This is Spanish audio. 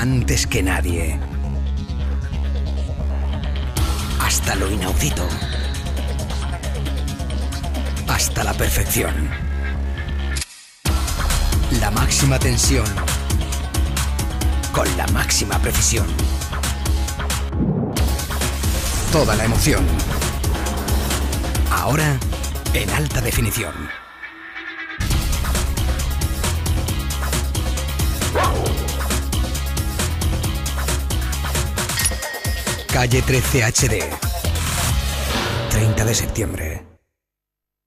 antes que nadie. Hasta lo inaudito. Hasta la perfección. La máxima tensión. Con la máxima precisión. Toda la emoción. Ahora en alta definición. Calle 13 HD. 30 de septiembre.